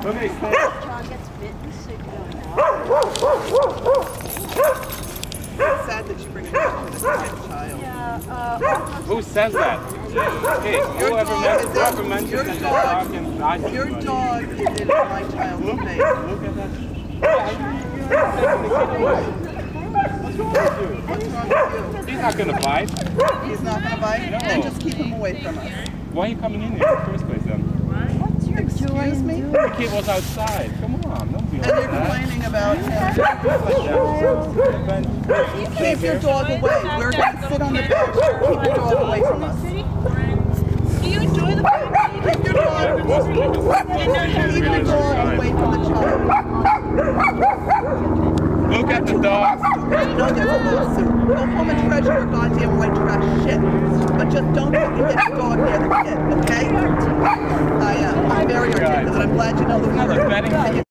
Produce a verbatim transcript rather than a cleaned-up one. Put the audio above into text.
Look at his face. Dog gets bitten, so you don't know. It's sad that you bring it up to this child. Yeah, uh, Who says that? Hey, whoever, dog men- is in- whoever mentions your that dog- dog can die Your somebody. dog is in my child's Look, face. look at that. What's wrong with you? What's wrong with He's not gonna bite. you? He's not going to bite? No. Then just keep him away from us. Why are you coming in here in the first place then? what's your Excuse me? The kid was outside. Come on, don't be like And you're that. complaining about him. Like that. Keep your dog away. We're going to sit on the bench. Keep your dog away from us. Do you enjoy the baby? Keep your dog, keep your dog away from the child. Look at the dog. Don't get a lawsuit. Go home and treasure your goddamn white trash shit. But just don't fucking get your dog near the kid, okay? I am. I'm very articulate. I'm glad you know the word. Betting.